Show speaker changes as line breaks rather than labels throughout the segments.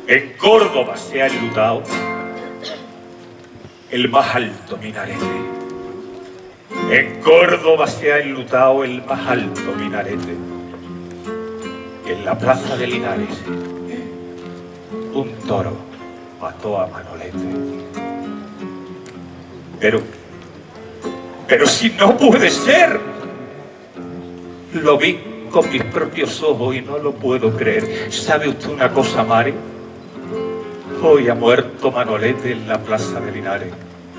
En Córdoba se ha enlutado el más alto minarete. En Córdoba se ha enlutado el más alto minarete. En la plaza de Linares, un toro mató a Manolete. Pero si no puede ser. Lo vi con mis propios ojos y no lo puedo creer. ¿Sabe usted una cosa, Mare? Hoy ha muerto Manolete en la plaza de Linares.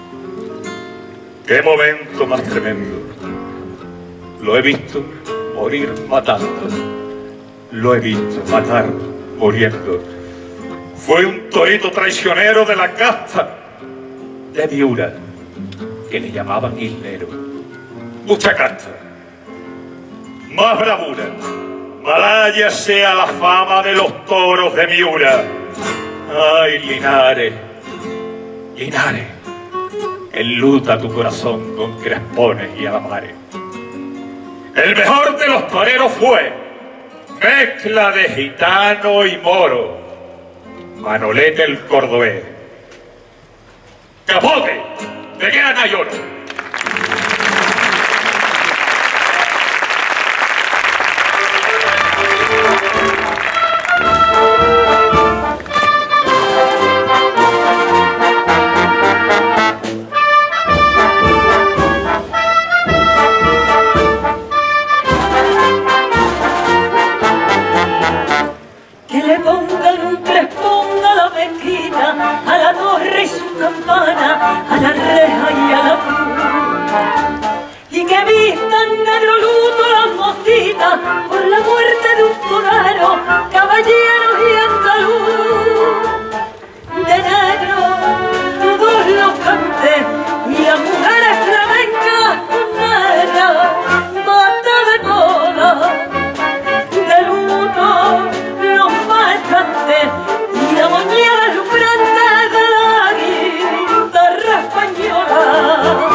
¡Qué momento más tremendo! Lo he visto morir matando. Lo he visto matar muriendo. Fue un torito traicionero de la casta de Miura, que le llamaban Isnero. Mucha casta, más bravura. Malaya sea la fama de los toros de Miura. Ay, Linares, Linares, enluta tu corazón con crespones y alamares. El mejor de los toreros fue mezcla de gitano y moro, Manolete el cordobés. ¡Capote! ¿De qué gana lloro?
A la torre y su campana, a la reja y a la cruz, y que vistan negro luto las mosquitas por la muerte de un torero, caballeros y andaluz. De negro todos los cantes y las mujeres flamencas negras, mata de cola, de luto los marcantes y la moñera lumbrante de la guitarra española.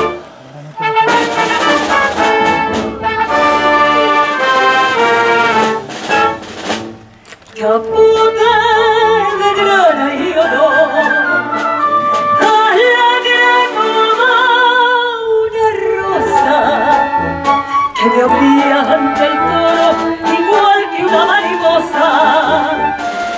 Capote de grana y oro, alegre como una rosa, que te abría ante el toro igual que una mariposa.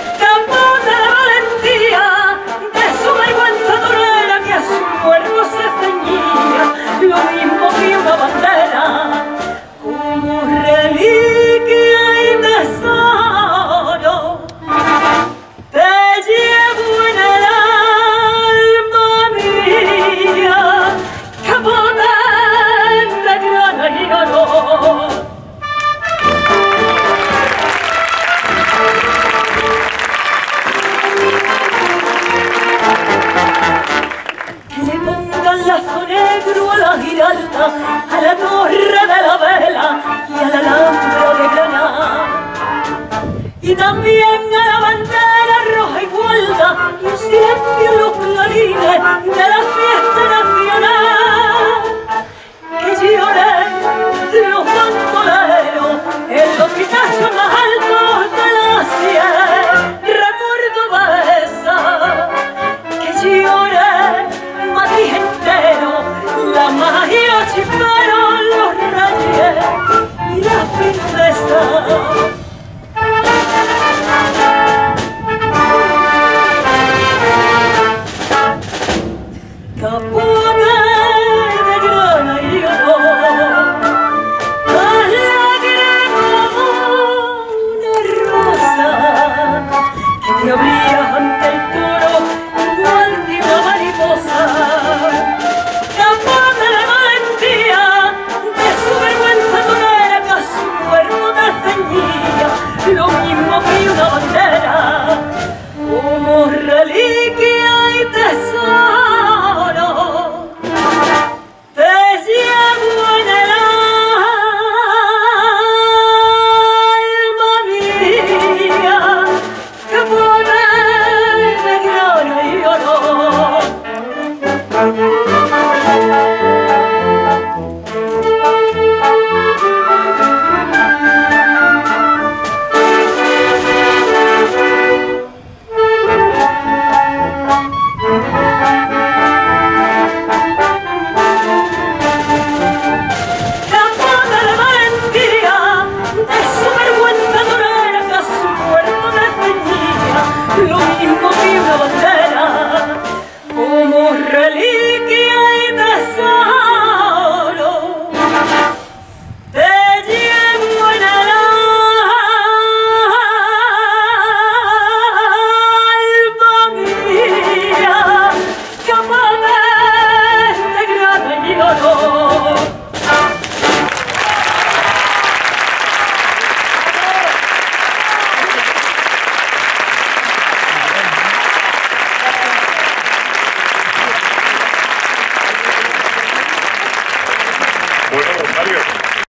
Lo mismo que una bandera, como reliquia y tesoro, te llevo en el alma mía, capote de grana y oro. Lazo negro a la giralda, a la torre de la vela y a la alhambra de Granada, y también a la bandera roja y gualda, y un silencio en los clarines de la fiesta